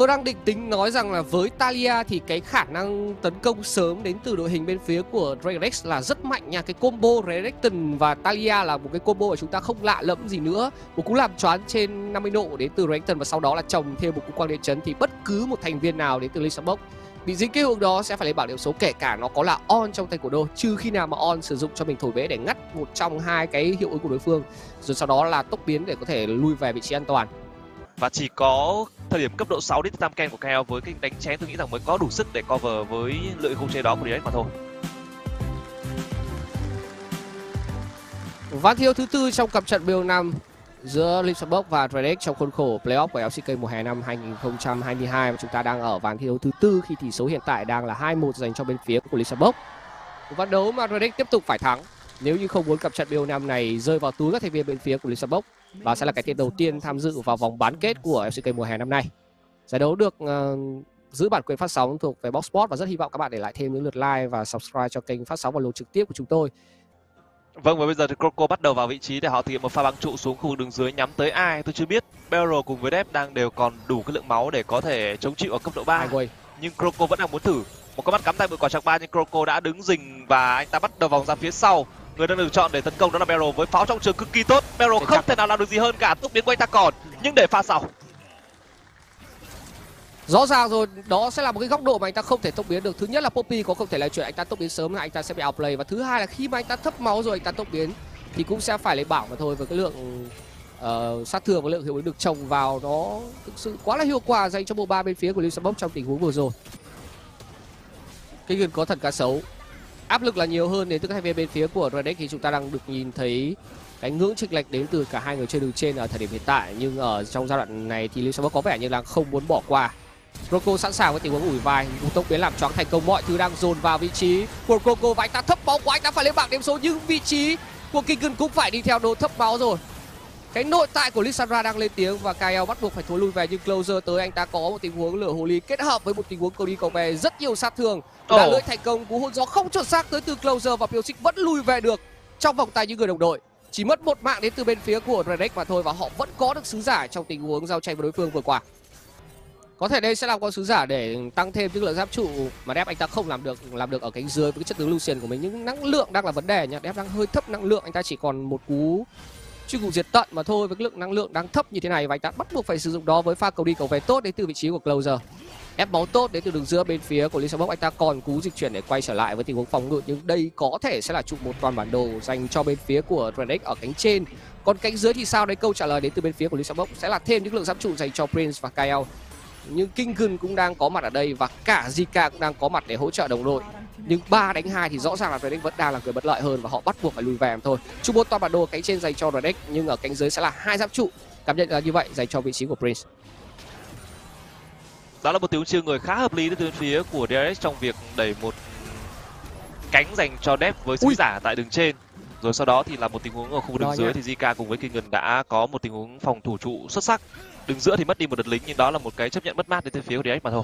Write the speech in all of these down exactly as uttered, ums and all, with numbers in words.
Tôi đang định tính nói rằng là với Talia thì cái khả năng tấn công sớm đến từ đội hình bên phía của Dragonx là rất mạnh nha. Cái combo Renekton và Talia là một cái combo mà chúng ta không lạ lẫm gì nữa. Một cú làm choáng trên năm mươi độ đến từ Renekton và sau đó là chồng thêm một cú quang điện chấn, thì bất cứ một thành viên nào đến từ Lee Sang-bok bị dính cái hướng đó sẽ phải lấy bảng điểm số, kể cả nó có là on trong tay của đô, trừ khi nào mà on sử dụng cho mình thổi bể để ngắt một trong hai cái hiệu ứng của đối phương, rồi sau đó là tốc biến để có thể lui về vị trí an toàn. Và chỉ có thời điểm cấp độ sáu đến tam ken của Kael với cái đánh chén tôi nghĩ rằng mới có đủ sức để cover với lượng khống chế đó của Direct mà thôi. Ván thi đấu thứ tư trong cặp trận bê o năm giữa Lee Sang-bok và Dragonx trong khuôn khổ playoff của lờ xê ca mùa hè năm hai nghìn không trăm hai mươi hai, và chúng ta đang ở ván thi đấu thứ tư khi tỷ số hiện tại đang là hai một dành cho bên phía của Lee Sang-bok. Ván đấu mà Dragonx tiếp tục phải thắng nếu như không muốn cặp trận bê o năm này rơi vào túi các thành viên bên phía của Lee Sang-bok, và sẽ là cái tên đầu tiên tham dự vào vòng bán kết của lờ xê ca mùa hè năm nay. Giải đấu được uh, giữ bản quyền phát sóng thuộc về Box Sport, và rất hy vọng các bạn để lại thêm những lượt like và subscribe cho kênh phát sóng và lô trực tiếp của chúng tôi. Vâng, và bây giờ thì Croco bắt đầu vào vị trí để họ thực hiện một pha băng trụ xuống khu vực đường dưới, nhắm tới ai tôi chưa biết. Barrel cùng với Dep đang đều còn đủ cái lượng máu để có thể chống chịu ở cấp độ ba. Nhưng Croco vẫn đang muốn thử một con mắt cắm tay bụi quả chạc ba, nhưng Croco đã đứng rình và anh ta bắt đầu vòng ra phía sau. Người đang được chọn để tấn công đó là Barrel với pháo trong trường cực kỳ tốt. Barrel không thể nào làm được gì hơn cả, tốc biến của anh ta còn, nhưng để pha sau. Rõ ràng rồi, đó sẽ là một cái góc độ mà anh ta không thể tốc biến được. Thứ nhất là Poppy có không thể là chuyện anh ta tốc biến sớm là anh ta sẽ bị outplay, và thứ hai là khi mà anh ta thấp máu rồi anh ta tốc biến thì cũng sẽ phải lấy bảng mà thôi, với cái lượng uh, sát thương và lượng hiệu ứng được trồng vào nó thực sự quá là hiệu quả dành cho bộ ba bên phía của Lee Sang-bok trong tình huống vừa rồi. Cái gần có thần cá sấu, áp lực là nhiều hơn đến từ các thành viên bên phía của Dragonx, thì chúng ta đang được nhìn thấy cái ngưỡng chênh lệch đến từ cả hai người chơi đường trên ở thời điểm hiện tại, nhưng ở trong giai đoạn này thì Lee Sang-bok có vẻ như là không muốn bỏ qua. Croco sẵn sàng với tình huống ủi vai, một tốc biến làm choáng thành công, mọi thứ đang dồn vào vị trí của Croco và anh ta thấp máu quá, anh ta phải lên bảng điểm số, nhưng vị trí của Kingun cũng phải đi theo đồ thấp máu rồi. Cái nội tại của Lissandra đang lên tiếng và Kael bắt buộc phải thối lui về, nhưng Closer tới anh ta có một tình huống lửa hồ ly kết hợp với một tình huống cầu đi cầu về rất nhiều sát thương, đã lưỡi thành công, cú hôn gió không chuẩn xác tới từ Closer và Pyosik vẫn lui về được trong vòng tay những người đồng đội. Chỉ mất một mạng đến từ bên phía của Dragonx mà thôi, và họ vẫn có được sứ giả trong tình huống giao tranh với đối phương vừa qua. Có thể đây sẽ là con sứ giả để tăng thêm những lượng giáp trụ mà Dep anh ta không làm được làm được ở cánh dưới với cái chất tướng Lucian của mình, nhưng năng lượng đang là vấn đề nha. Dep đang hơi thấp năng lượng, anh ta chỉ còn một cú truy củ diệt tận mà thôi, với cái lượng năng lượng đang thấp như thế này, và anh ta bắt buộc phải sử dụng đó với pha cầu đi cầu về tốt đến từ vị trí của Closer. Ép máu tốt đến từ đường giữa bên phía của Lee Sang-bok, anh ta còn cú dịch chuyển để quay trở lại với tình huống phòng ngự, nhưng đây có thể sẽ là trụ một toàn bản đồ dành cho bên phía của Dragonx ở cánh trên. Còn cánh dưới thì sao đấy? Câu trả lời đến từ bên phía của Lee Sang-bok sẽ là thêm những lượng giáp trụ dành cho Prince và Kael. Nhưng Kingun cũng đang có mặt ở đây và cả Zika cũng đang có mặt để hỗ trợ đồng đội. Nhưng ba đánh hai thì rõ ràng là Dragonx vẫn đang là người bất lợi hơn và họ bắt buộc phải lùi về mà thôi. Trụ một toàn bản đồ cánh trên dành cho Dragonx, nhưng ở cánh dưới sẽ là hai giáp trụ, cảm nhận là như vậy, dành cho vị trí của Prince. Đó là một tiếng chiêng người khá hợp lý từ phía của đê rờ ích trong việc đẩy một cánh dành cho Dep với sứ giả tại đường trên. Rồi sau đó thì là một tình huống ở khu vực đường dưới thì Zika cùng với Kingun đã có một tình huống phòng thủ trụ xuất sắc. Đường giữa thì mất đi một đợt lính, nhưng đó là một cái chấp nhận mất mát đến từ phía của đê rờ ích mà thôi.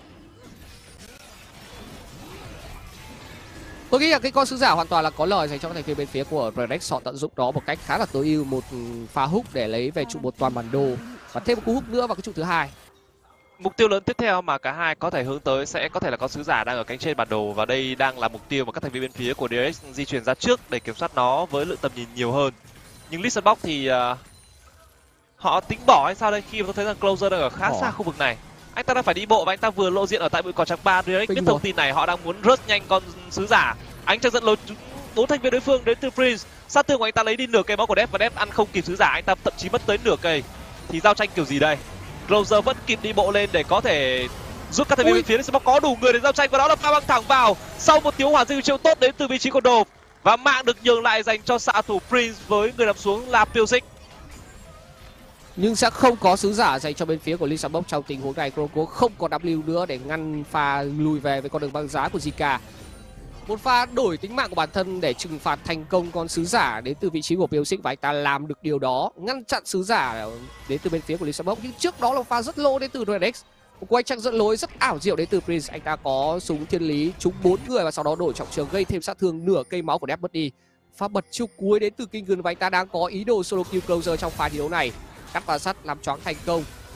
Tôi nghĩ là cái con sứ giả hoàn toàn là có lời dành cho các thành viên bên phía của Dragonx. Họ tận dụng đó một cách khá là tối ưu, một pha húc để lấy về trụ một toàn bản đồ và thêm một cú húc nữa vào cái trụ thứ hai. Mục tiêu lớn tiếp theo mà cả hai có thể hướng tới sẽ có thể là con sứ giả đang ở cánh trên bản đồ, và đây đang là mục tiêu mà các thành viên bên phía của đê rờ ích di chuyển ra trước để kiểm soát nó với lượng tầm nhìn nhiều hơn. Nhưng Lee Sang-bok thì uh, họ tính bỏ hay sao đây, khi mà tôi thấy rằng Closer đang ở khá bỏ xa khu vực này. Anh ta đang phải đi bộ và anh ta vừa lộ diện ở tại bụi cỏ trắng ba. đê rờ ích biết thông tin này, họ đang muốn rớt nhanh con sứ giả. Anh đang dẫn lối bốn thành viên đối phương đến từ Prince. Sát thương của anh ta lấy đi nửa cây máu của Dep và Dep ăn không kịp sứ giả, anh ta thậm chí mất tới nửa cây. Thì giao tranh kiểu gì đây? Closer vẫn kịp đi bộ lên để có thể giúp các thành viên bên phía Sang-bok có đủ người để giao tranh, và đó là pha băng thẳng vào sau một tiếng hỏa diêu chiêu tốt đến từ vị trí của Đồ, và mạng được nhường lại dành cho xạ thủ Prince với người nằm xuống là Pyosik. Nhưng sẽ không có sứ giả dành cho bên phía của Lee Sang-bok trong tình huống này. Croco không có W nữa để ngăn pha lùi về với con đường băng giá của Zika. Một pha đổi tính mạng của bản thân để trừng phạt thành công con sứ giả đến từ vị trí của Pyosik, và anh ta làm được điều đó, ngăn chặn sứ giả đến từ bên phía của Lee Sang-bok. Nhưng trước đó là pha rất lô đến từ Dragonx, một quay chắc dẫn lối rất ảo diệu đến từ Prince. Anh ta có súng thiên lý trúng bốn người và sau đó đổi trọng trường gây thêm sát thương, nửa cây máu của Dep mất đi. Pha bật chiêu cuối đến từ Kingun và anh ta đang có ý đồ solo kill Closer trong pha thi đấu này. Cắt và sắt làm choáng thành công.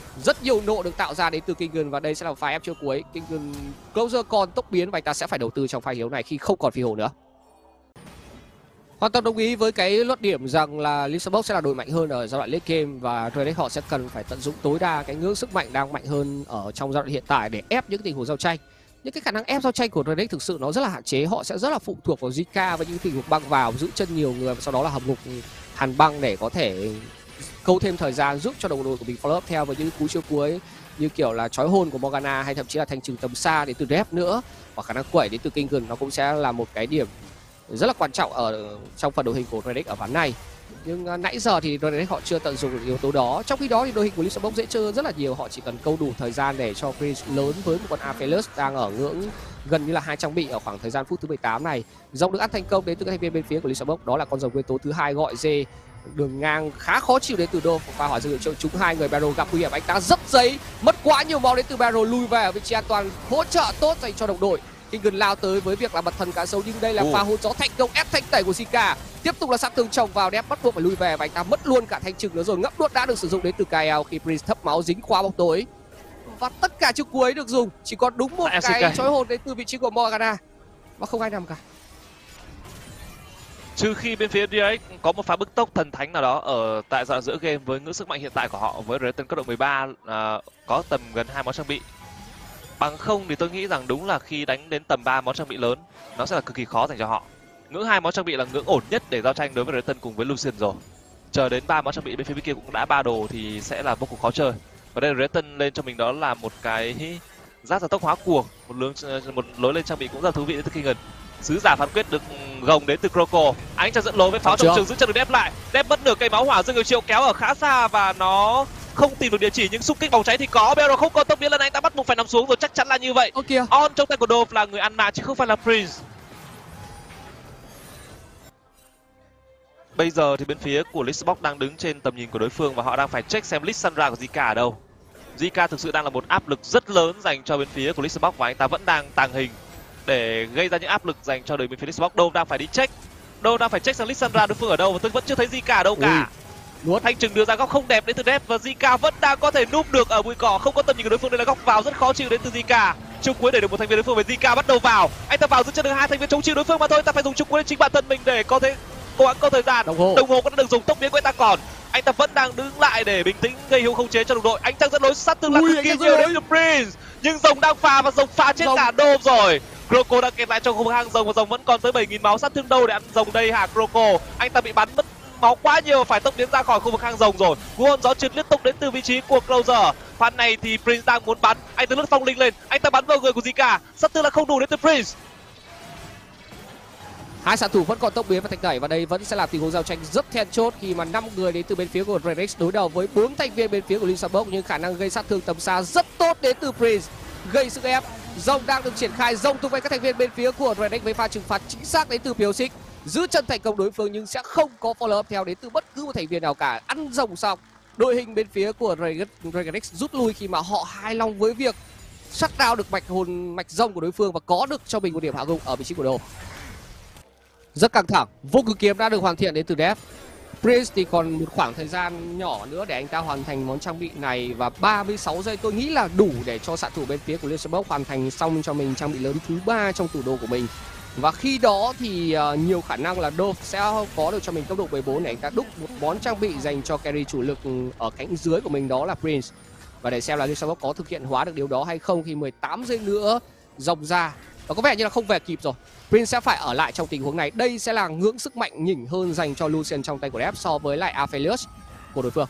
Rất nhiều nộ được tạo ra đến từ Kingen và đây sẽ là pha ép chưa cuối. Kingen closer còn tốc biến và anh ta sẽ phải đầu tư trong pha hiếu này khi không còn phi hổ nữa. Hoàn toàn đồng ý với cái luận điểm rằng là Lisabok sẽ là đội mạnh hơn ở giai đoạn late game và Redx họ sẽ cần phải tận dụng tối đa cái ngưỡng sức mạnh đang mạnh hơn ở trong giai đoạn hiện tại để ép những tình huống giao tranh. Những cái khả năng ép giao tranh của Redx thực sự nó rất là hạn chế, họ sẽ rất là phụ thuộc vào Zika và những tình huống băng vào giữ chân nhiều người và sau đó là hầm ngục hàn băng để có thể câu thêm thời gian giúp cho đồng đội của mình follow up theo với những cú chiêu cuối như kiểu là trói hồn của Morgana hay thậm chí là thanh trừng tầm xa đến từ Dep nữa, và khả năng quẩy đến từ Kingen nó cũng sẽ là một cái điểm rất là quan trọng ở trong phần đội hình của Redx ở ván này. Nhưng uh, nãy giờ thì Redx họ chưa tận dụng được yếu tố đó. Trong khi đó thì đội hình của Lisabok dễ chơi rất là nhiều, họ chỉ cần câu đủ thời gian để cho Prince lớn với một con Aphelios đang ở ngưỡng gần như là hai trang bị ở khoảng thời gian phút thứ mười tám này. Rồng được ăn thành công đến từ các thành viên bên phía của Lisabok, đó là con rồng nguyên tố thứ hai gọi dê. Đường ngang khá khó chịu đến từ Đô và hỏa dược liệu chúng hai người Barrow gặp nguy hiểm, anh ta rất giấy, mất quá nhiều máu đến từ Barrow, lui về ở vị trí an toàn, hỗ trợ tốt dành cho đồng đội. Kingen lao tới với việc là bật thần cá sấu nhưng đây là pha hôn gió thành công ép thanh tẩy của Zika. Tiếp tục là sát thương chồng vào, Dep bắt buộc phải lui về và anh ta mất luôn cả thanh trừng nữa rồi. Ngấp nuốt đã được sử dụng đến từ Kael khi Prince thấp máu dính qua bóng tối. Và tất cả chiêu cuối được dùng, chỉ còn đúng một à, cái chói hồn đến từ vị trí của Morgana và không ai nằm cả. Trừ khi bên phía đê ích có một pha bứt tốc thần thánh nào đó ở tại giai đoạn giữa game với ngưỡng sức mạnh hiện tại của họ với Renekton cấp độ mười ba à, có tầm gần hai món trang bị. Bằng không thì tôi nghĩ rằng đúng là khi đánh đến tầm ba món trang bị lớn nó sẽ là cực kỳ khó dành cho họ. Ngưỡng hai món trang bị là ngưỡng ổn nhất để giao tranh đối với Renekton cùng với Lucian rồi. Chờ đến ba món trang bị bên phía bên kia cũng đã ba đồ thì sẽ là vô cùng khó chơi. Và đây là Renekton lên cho mình đó là một cái giáp gia tốc hóa cuồng, một lối một lối lên trang bị cũng rất là thú vị đến từ Kingen. Sứ giả phán quyết được gồng đến từ Croco, anh cho dẫn lối với pháo trong trường giữ chân được Dep lại. Dep mất nửa cây máu hỏa, dương người triệu kéo ở khá xa và nó không tìm được địa chỉ nhưng xung kích bóng cháy thì có. Barrow không còn tốc biến lần, anh ta bắt buộc phải nằm xuống rồi, chắc chắn là như vậy. Okay. On trong tay của Dove là người ăn mạng chứ không phải là Prince. Bây giờ thì bên phía của Lisabok đang đứng trên tầm nhìn của đối phương và họ đang phải check xem Lissandra của Zika ở đâu. Zika thực sự đang là một áp lực rất lớn dành cho bên phía của Lisabok và anh ta vẫn đang tàng hình để gây ra những áp lực dành cho đội bên phía Lisabok. Dove đang phải đi check, Dove đang phải check xem Lissandra đối phương ở đâu và tôi vẫn chưa thấy Zika ở đâu cả. Ui. Thanh trừng đưa ra góc không đẹp đến từ Dep và Zika vẫn đang có thể núp được ở bụi cỏ, không có tầm nhìn của đối phương. Đây là góc vào rất khó chịu đến từ Zika. Chiêu cuối để được một thành viên đối phương với Zika bắt đầu vào, anh ta vào giữ chân được hai thành viên chống chịu đối phương mà thôi. Ta phải dùng chiêu cuối lên chính bản thân mình để có thể cố gắng có thời gian. Đồng hồ, đồng hồ cũng đã được dùng, tốc biến của anh ta còn, anh ta vẫn đang đứng lại để bình tĩnh gây hiệu không chế cho đồng đội. Anh ta dẫn lối sát thương là cực kỳ nhiều đến từ Prince nhưng rồng đang pha và rồng pha chết rồng. Cả Dove rồi. Croco đang kẹt lại trong khu vực hang rồng và rồng vẫn còn tới bảy nghìn máu. Sát thương đâu để ăn rồng đây hả Croco? Anh ta bị bắn mất máu quá nhiều, phải tốc biến ra khỏi khu vực hang rồng rồi. Cú hôn gió trượt liên tục đến từ vị trí của Closer. Phan này thì Prince đang muốn bắn, anh ta lướt phong linh lên, anh ta bắn vào người của Zika. Sát thương là không đủ đến từ Prince. Hai xạ thủ vẫn còn tốc biến và thành đẩy và đây vẫn sẽ là tình huống giao tranh rất then chốt khi mà năm người đến từ bên phía của Redx đối đầu với bốn thành viên bên phía của Lisabok, nhưng khả năng gây sát thương tầm xa rất tốt đến từ Prince, gây sức ép. Rồng đang được triển khai, rồng tung về các thành viên bên phía của Redx với pha trừng phạt chính xác đến từ Piosic, giữ chân thành công đối phương nhưng sẽ không có follow up theo đến từ bất cứ một thành viên nào cả. Ăn rồng xong, đội hình bên phía của Redx rút lui khi mà họ hài lòng với việc shut down được mạch hồn mạch rồng của đối phương và có được cho mình một điểm hạ gục ở vị trí của đồ. Rất căng thẳng, vô cực kiếm đã được hoàn thiện đến từ Def. Prince thì còn một khoảng thời gian nhỏ nữa để anh ta hoàn thành món trang bị này và ba mươi sáu giây tôi nghĩ là đủ để cho xạ thủ bên phía của Lisabok hoàn thành xong cho mình trang bị lớn thứ ba trong tủ đồ của mình. Và khi đó thì uh, nhiều khả năng là Dove sẽ có được cho mình cấp độ mười bốn để anh ta đúc một món trang bị dành cho carry chủ lực ở cánh dưới của mình, đó là Prince. Và để xem là Lisabok có thực hiện hóa được điều đó hay không khi mười tám giây nữa rồng ra. Và có vẻ như là không về kịp rồi. Prince sẽ phải ở lại trong tình huống này. Đây sẽ là ngưỡng sức mạnh nhỉnh hơn dành cho Lucian trong tay của Def so với lại Aphelios của đối phương.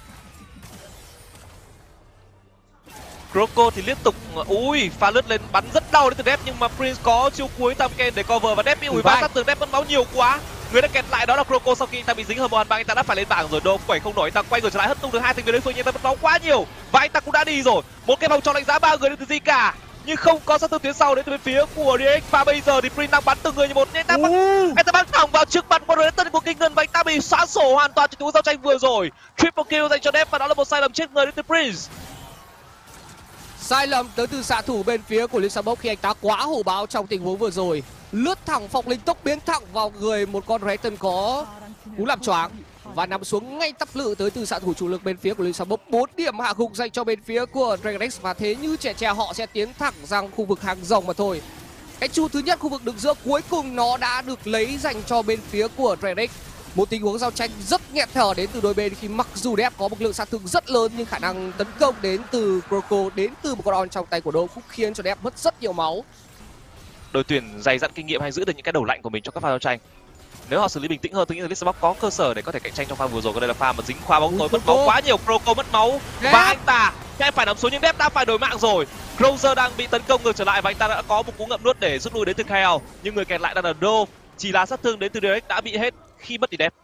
Croco thì liên tục ui pha lướt lên bắn rất đau đến từ Def nhưng mà Prince có chiêu cuối tam ken để cover và Def bị ủi va sát tường. Def mất máu nhiều quá, người đã kẹt lại đó là Croco. Sau khi anh ta bị dính hầm hoàn băng anh ta đã phải lên bảng rồi. Đồ quẩy không nổi, anh ta quay người trở lại hất tung được hai thành viên đối phương nhưng anh ta mất máu quá nhiều và anh ta cũng đã đi rồi. Một cái vòng tròn đánh giá ba người đến từ Zika nhưng không có sát thương phía sau đến từ bên phía của đê ích. Và bây giờ thì Prince đang bắn từng người như một, anh ta bắn, anh ta bắn thẳng vào trước mặt của Renekton của Kingen và anh ta bị xóa sổ hoàn toàn trong cuộc giao tranh vừa rồi. Triple kill dành cho Def và đó là một sai lầm chết người đến từ Prince. Sai lầm tới từ xạ thủ bên phía của Lisabok khi anh ta quá hổ báo trong tình huống vừa rồi, lướt thẳng phong linh tốc biến thẳng vào người một con Renekton có cú làm choáng và nằm xuống ngay tắp lự tới từ xạ thủ chủ lực bên phía của Lisabok. Bốn điểm hạ gục dành cho bên phía của Dragon X, và thế như trẻ tre họ sẽ tiến thẳng sang khu vực hàng rồng mà thôi. Cái chu thứ nhất khu vực đường giữa cuối cùng nó đã được lấy dành cho bên phía của Dragon X. Một tình huống giao tranh rất nghẹt thở đến từ đôi bên khi mặc dù Dép có một lượng sát thương rất lớn nhưng khả năng tấn công đến từ Croco, đến từ một con on trong tay của Đô cũng khiến cho Dép mất rất nhiều máu. Đội tuyển dày dặn kinh nghiệm hay giữ được những cái đầu lạnh của mình trong các pha giao tranh. Nếu họ xử lý bình tĩnh hơn, tôi nghĩ là Lisabok có cơ sở để có thể cạnh tranh trong pha vừa rồi. Còn đây là pha mà dính khoa bóng tối mất máu quá nhiều, Croco mất máu Dép. Và anh ta em phải nằm xuống nhưng Dép đã phải đổi mạng rồi. Closer đang bị tấn công ngược trở lại và anh ta đã có một cú ngậm nuốt để rút lui đến từ K L, nhưng người kẹt lại đang là Đô. Chỉ là sát thương đến từ Direct đã bị hết khi mất đi Dép.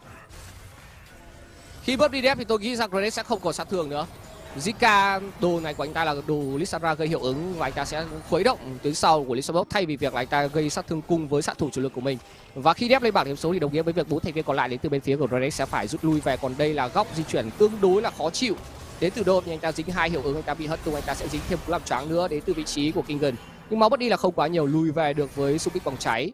Khi mất đi Dép thì tôi nghĩ rằng Direct sẽ không còn sát thương nữa. Zika đồ này của anh ta là đồ Lissandra gây hiệu ứng và anh ta sẽ khuấy động tuyến sau của Lisabok thay vì việc là anh ta gây sát thương cùng với xạ thủ chủ lực của mình. Và khi Dép lên bảng điểm số thì đồng nghĩa với việc bốn thành viên còn lại đến từ bên phía của Direct sẽ phải rút lui về. Còn đây là góc di chuyển tương đối là khó chịu đến từ Đô, nhưng anh ta dính hai hiệu ứng, anh ta bị hất tung, anh ta sẽ dính thêm cú làm choáng nữa đến từ vị trí của Kingen. Nhưng máu mất đi là không quá nhiều, lùi về được với xung kích bóng cháy.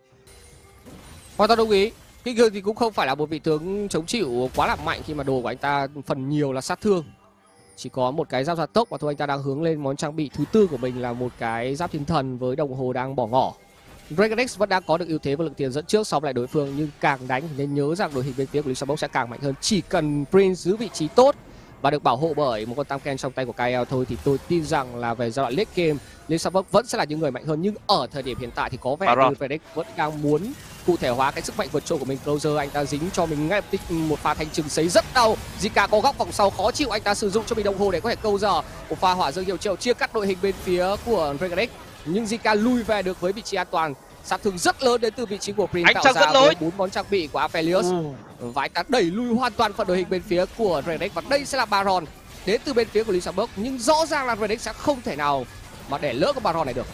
Hoàn toàn đồng ý. Kingen thì cũng không phải là một vị tướng chống chịu quá là mạnh khi mà đồ của anh ta phần nhiều là sát thương. Chỉ có một cái giáp gia tốc mà thôi. Anh ta đang hướng lên món trang bị thứ tư của mình là một cái giáp thiên thần với đồng hồ đang bỏ ngỏ. Dragon X vẫn đang có được ưu thế và lượng tiền dẫn trước so với lại đối phương, nhưng càng đánh thì nên nhớ rằng đội hình bên phía của Lisabok sẽ càng mạnh hơn. Chỉ cần Prince giữ vị trí tốt và được bảo hộ bởi một con tam ken trong tay của K L thôi thì tôi tin rằng là về giai đoạn late game Lisabok vẫn sẽ là những người mạnh hơn. Nhưng ở thời điểm hiện tại thì có vẻ như Dragon X vẫn đang muốn cụ thể hóa cái sức mạnh vượt trội của mình. Closer anh ta dính cho mình ngay lập tức một pha thanh trừng sấy rất đau. Zika có góc vòng sau khó chịu, anh ta sử dụng cho mình đồng hồ để có thể câu giờ. Một pha hỏa dương hiệu triệu chia cắt đội hình bên phía của Dragon X, nhưng Zika lui về được với vị trí an toàn. Sát thương rất lớn đến từ vị trí của Prince tạo ra với bốn món trang bị của Aphelios. Ừ. Và anh ta đẩy lui hoàn toàn phần đội hình bên phía của Dragon X, và đây sẽ là Baron đến từ bên phía của Lisabok. Nhưng rõ ràng là Dragon X sẽ không thể nào mà để lỡ cái Baron này được.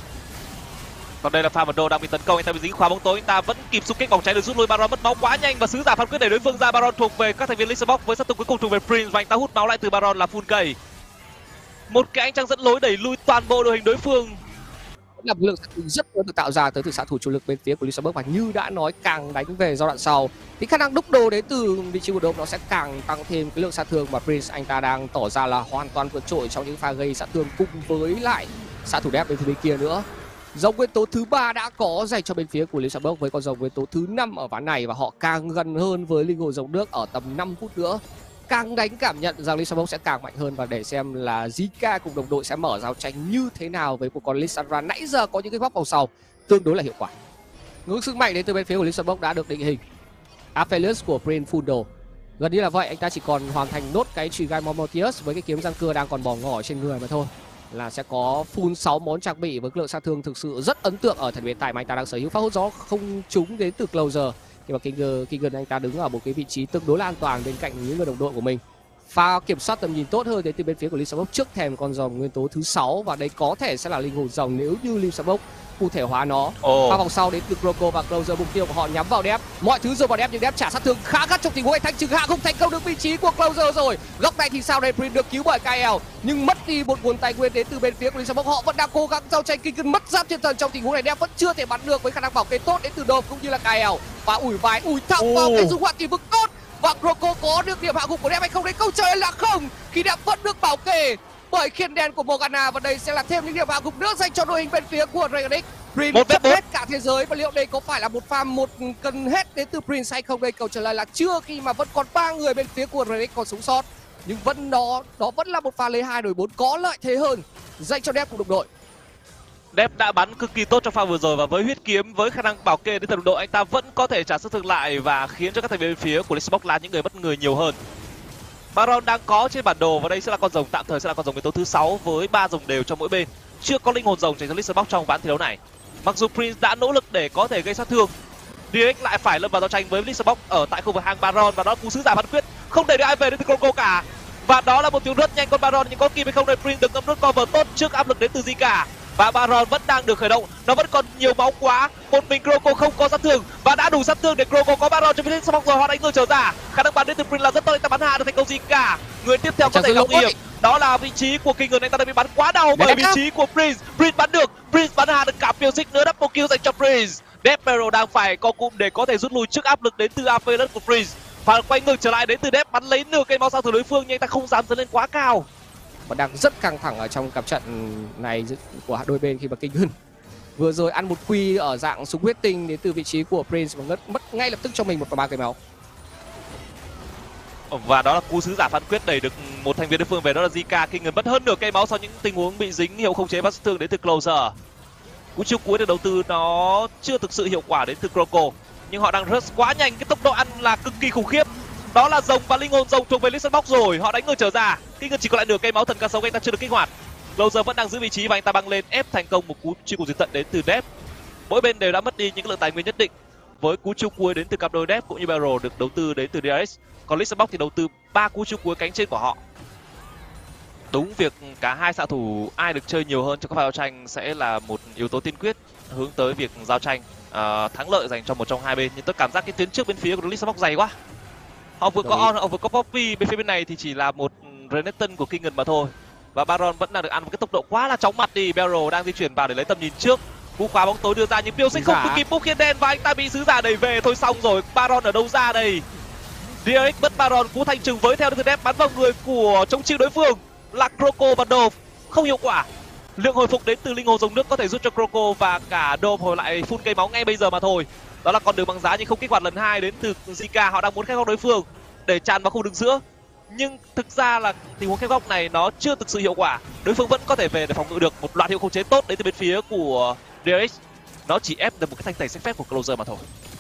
Còn đây là pha mà Đô đang bị tấn công, anh ta bị dính khóa bóng tối, anh ta vẫn kịp xung kích vòng cháy được rút lui. Baron mất máu quá nhanh và sứ giả phán quyết để đối phương ra. Baron thuộc về các thành viên Lisabok với sát thương cuối cùng thuộc về Prince, và anh ta hút máu lại từ Baron là full cây. Một cái ánh trăng dẫn lối đẩy lui toàn bộ đội hình đối phương. Là một lượng sát thương rất lớn được tạo ra tới từ xạ thủ chủ lực bên phía của Lisabok, và như đã nói càng đánh về giai đoạn sau thì khả năng đúc đồ đến từ vị trí của Đô nó sẽ càng tăng thêm cái lượng sát thương mà Prince anh ta đang tỏ ra là hoàn toàn vượt trội trong những pha gây sát thương cùng với lại xạ thủ Dép bên phía bên kia nữa. Dòng nguyên tố thứ ba đã có dành cho bên phía của Lisabok với con dòng nguyên tố thứ năm ở ván này, và họ càng gần hơn với linh hồn dòng nước ở tầm năm phút nữa. Càng đánh cảm nhận rằng Lisabok sẽ càng mạnh hơn, và để xem là Zika cùng đồng đội sẽ mở giao tranh như thế nào với một con Lissandra nãy giờ có những cái góc vòng sau tương đối là hiệu quả. Ngưỡng sức mạnh đến từ bên phía của Lisabok đã được định hình. Aphelios của Prince full đồ. Gần như là vậy, anh ta chỉ còn hoàn thành nốt cái Trigai Momotius với cái kiếm răng cưa đang còn bỏ ngỏ trên người mà thôi, là sẽ có full sáu món trang bị với lượng sát thương thực sự rất ấn tượng ở thời điểm hiện tại mà anh ta đang sở hữu. Pháo hút gió không trúng đến từ Closer, nhưng mà Kinger, Kinger anh ta đứng ở một cái vị trí tương đối là an toàn bên cạnh những người đồng đội của mình. Pha kiểm soát tầm nhìn tốt hơn đến từ bên phía của Lisabok trước thềm con rồng nguyên tố thứ sáu, và đây có thể sẽ là linh hồn rồng nếu như Lisabok cụ thể hóa nó. Oh. Pha vòng sau đến từ Croco và Closer, mục tiêu của họ nhắm vào Dép. Mọi thứ rồi vào Dép, nhưng Dép trả sát thương khá gắt trong tình huống này. Thanh trừng hạ không thành công được vị trí của Closer rồi. Góc này thì sao đây? Prince được cứu bởi K L nhưng mất đi một nguồn tài nguyên đến từ bên phía của Lisabok. Họ vẫn đang cố gắng giao tranh. Kinh mất giáp thiên thần trong tình huống này. Dép vẫn chưa thể bắn được với khả năng bảo kê tốt đến từ Dove cũng như là K L, và ủi vai ủi thẳng oh. vào cái dung hoạn kỳ vực tốt. Và Croco có được điểm hạ gục của Dép hay không? Đấy câu trả lời là không, khi Dép vẫn được bảo kê bởi khiên đen của Morgana, và đây sẽ là thêm những điểm hạ gục nữa dành cho đội hình bên phía của Dragon X. Prince chấp hết cả thế giới, và liệu đây có phải là một pha một cân hết đến từ Prince hay không? Đây câu trả lời là chưa, khi mà vẫn còn ba người bên phía của Dragon X còn sống sót, nhưng vẫn đó đó vẫn là một pha lấy hai đổi bốn có lợi thế hơn dành cho Dép cùng đồng đội. Dép đã bắn cực kỳ tốt trong pha vừa rồi, và với huyết kiếm với khả năng bảo kê đến từ đồng đội, anh ta vẫn có thể trả sát thương lại và khiến cho các thành viên bên phía của Lisabok là những người mất người nhiều hơn. Baron đang có trên bản đồ, và đây sẽ là con rồng tạm thời sẽ là con rồng nguyên tố thứ sáu với ba rồng đều cho mỗi bên. Chưa có linh hồn rồng dành cho Lisabok trong ván thi đấu này. Mặc dù Prince đã nỗ lực để có thể gây sát thương, Direct lại phải lâm vào giao tranh với Lisabok ở tại khu vực hang Baron, và đó cú sứ giả phán quyết không để được ai về đến từ Croco cả. Và đó là một tiếng rất nhanh con Baron, nhưng có kịp hay không đây? Prince được ngâm nước cover tốt trước áp lực đến từ Zika, và Baron vẫn đang được khởi động. Nó vẫn còn nhiều máu quá, một mình Croco không có sát thương và đã đủ sát thương để Croco có Baron cho phía Lisabok rồi. Họ đánh ngược trở ra, khả năng bắn đến từ Prince là rất tốt, anh ta bắn hạ được thành công Zika. Người tiếp theo có thể gặp hiểm đó là vị trí của Kinger, anh ta đã bị bắn quá đau bởi vị trí của Prince. Prince bắn được, Prince bắn hạ được cả Physics nữa, double kill dành cho Prince. Death Barrel đang phải co cụm để có thể rút lui trước áp lực đến từ a pê lẫn của Freeze. Và quay ngược trở lại đến từ Death bắn lấy nửa cây máu sang từ đối phương nhưng anh ta không dám dấn lên quá cao. Và đang rất căng thẳng ở trong cặp trận này của đôi bên khi mà King Gun vừa rồi ăn một quy ở dạng súng huyết tinh đến từ vị trí của Prince và ngất mất ngay lập tức cho mình một và ba cây máu. Và đó là cú sứ giả phán quyết đẩy được một thành viên đối phương về, đó là Zika. King Gun mất hơn nửa cây máu sau những tình huống bị dính hiệu không chế và sát thương đến từ Closer. Cú chiêu cuối được đầu tư nó chưa thực sự hiệu quả đến từ Croco, nhưng họ đang rush quá nhanh, cái tốc độ ăn là cực kỳ khủng khiếp. Đó là rồng và linh hồn rồng thuộc về Listen Box rồi, họ đánh ngược trở ra. King Gun chỉ còn lại nửa cây máu, thần cá sống anh ta chưa được kích hoạt. Closer vẫn đang giữ vị trí và anh ta băng lên ép thành công một cú chiêu cùng diệt tận đến từ Death. Mỗi bên đều đã mất đi những lượng tài nguyên nhất định. Với cú chiêu cuối đến từ cặp đôi Death cũng như Barrel được đầu tư đến từ đê rờ ích, còn Listen Box thì đầu tư ba cú chiêu cuối cánh trên của họ. Đúng việc cả hai xạ thủ ai được chơi nhiều hơn trong các pha giao tranh sẽ là một yếu tố tiên quyết hướng tới việc giao tranh uh, thắng lợi dành cho một trong hai bên, nhưng tôi cảm giác cái tuyến trước bên phía của Listen Box dày quá. Họ vừa có On, họ vừa có Poppy, bên phía bên này thì chỉ là một Renekton của King Gun mà thôi. Và Baron vẫn đang được ăn một cái tốc độ quá là chóng mặt đi. Barrel đang di chuyển vào để lấy tầm nhìn trước. Cú khóa bóng tối đưa ra nhưng Piosik không được kịp bốc khiên đen và anh ta bị sứ giả đẩy về. Thôi xong rồi, Baron ở đâu ra đây? đê rờ ích mất Baron, cú thành trừng với theo từ Death bắn vào người của chống chịu đối phương là Croco và Dove, không hiệu quả. Lượng hồi phục đến từ linh hồn rồng nước có thể giúp cho Croco và cả Dove hồi lại phun cây máu ngay bây giờ mà thôi. Đó là con đường bằng giá nhưng không kích hoạt lần hai đến từ Zika. Họ đang muốn khép góc đối phương để tràn vào khu đường giữa, nhưng thực ra là tình huống khép góc này nó chưa thực sự hiệu quả. Đối phương vẫn có thể về để phòng ngự được một loạt hiệu khống chế tốt đến từ bên phía của đê rờ ích. Nó chỉ ép được một cái thanh tẩy sách phép của Closer mà thôi.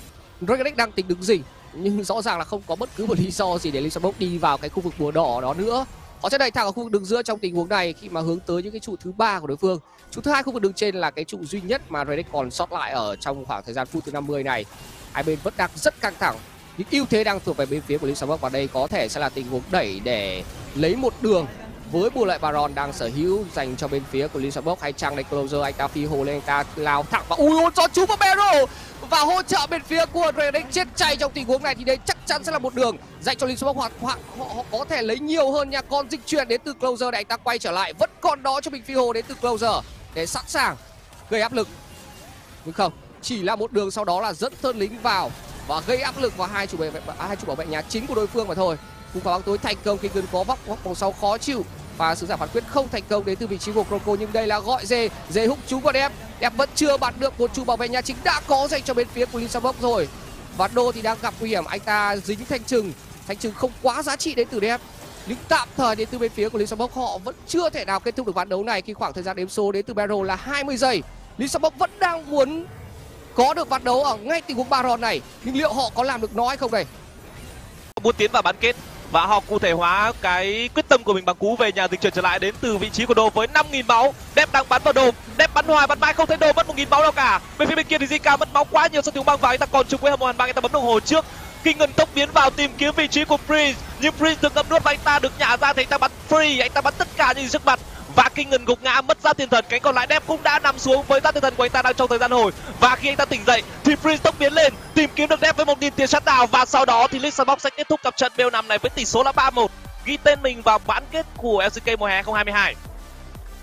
Drake đang tính đứng gì nhưng rõ ràng là không có bất cứ một lý do gì để Listen Box đi vào cái khu vực bùa đỏ đó nữa. Họ sẽ đẩy thẳng ở khu vực đường giữa trong tình huống này khi mà hướng tới những cái trụ thứ ba của đối phương. Trụ thứ hai khu vực đường trên là cái trụ duy nhất mà Reddick còn sót lại ở trong khoảng thời gian phút thứ năm mươi này. Hai bên vẫn đang rất căng thẳng, những ưu thế đang thuộc về bên phía của Listen Box và đây có thể sẽ là tình huống đẩy để lấy một đường với bù lại Baron đang sở hữu dành cho bên phía của Listen Box. Hay chăng đây Closer anh ta phi hồ lên, anh ta lao thẳng vào ui ôi cho chú vào Barrel và hỗ trợ bên phía của Reddick chết chay. Trong tình huống này thì đây chắc chắn sẽ là một đường dành cho Listen Box hoặc, hoặc họ, họ có thể lấy nhiều hơn nha. Còn dịch chuyển đến từ Closer để anh ta quay trở lại vẫn còn đó cho mình phi hồ đến từ Closer để sẵn sàng gây áp lực, nhưng không, chỉ là một đường sau đó là dẫn thân lính vào và gây áp lực vào hai chủ bảo vệ hai chủ bảo vệ nhà chính của đối phương mà thôi. Cú phá bóng tối thành công, King Gun có vóc vóc vòng sau khó chịu và sứ giả phán quyết không thành công đến từ vị trí của Croco, nhưng đây là gọi dê dê húc trúng vào Death. Death vẫn chưa bắn được một chủ bảo vệ nhà chính đã có dành cho bên phía của Listen Box rồi. Và Đô thì đang gặp nguy hiểm, anh ta dính thanh trừng, thanh trừng không quá giá trị đến từ Death, nhưng tạm thời đến từ bên phía của Listen Box họ vẫn chưa thể nào kết thúc được ván đấu này khi khoảng thời gian đếm số đến từ Barrel là hai mươi giây. Listen Box vẫn đang muốn có được ván đấu ở ngay tình huống Baron này, nhưng liệu họ có làm được nó hay không đây? Muốn tiến vào bán kết và họ cụ thể hóa cái quyết tâm của mình bằng cú về nhà dịch chuyển trở lại đến từ vị trí của Dove với năm nghìn máu. Death đang bắn vào Dove, Death bắn hoài bắn mãi không thấy Dove mất một nghìn máu đâu cả. Bên phía bên kia thì Zika mất máu quá nhiều sau tiếng băng và anh ta còn chung với hầm hoàn băng, anh ta bấm đồng hồ trước. King Gun tốc biến vào tìm kiếm vị trí của Prince, nhưng Prince được ngậm nuốt và anh ta được nhả ra thì anh ta bắn free, anh ta bắn tất cả những gì trước mặt. Và King Gun gục ngã mất giáp thiên thần, cánh còn lại Death cũng đã nằm xuống với giáp thiên thần của anh ta đang trong thời gian hồi. Và khi anh ta tỉnh dậy thì Prince tốc biến lên tìm kiếm được Death với một nghìn tiền shutdown và sau đó thì Listen Box sẽ kết thúc cặp trận bê o năm này với tỷ số là ba một, ghi tên mình vào bán kết của lờ xê ca mùa hè hai không hai hai.